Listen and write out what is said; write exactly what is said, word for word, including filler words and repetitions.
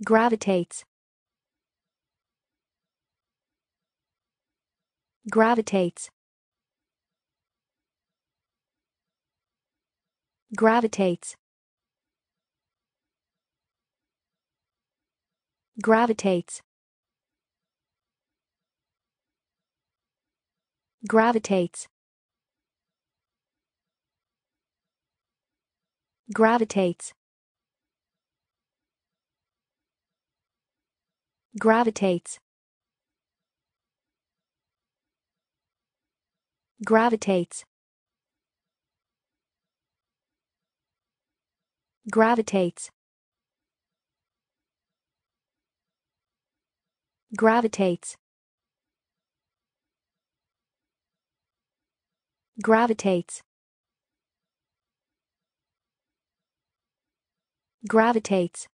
Gravitates. Gravitates. Gravitates. Gravitates. Gravitates. Gravitates. Gravitates. Gravitates. Gravitates. Gravitates. Gravitates. Gravitates.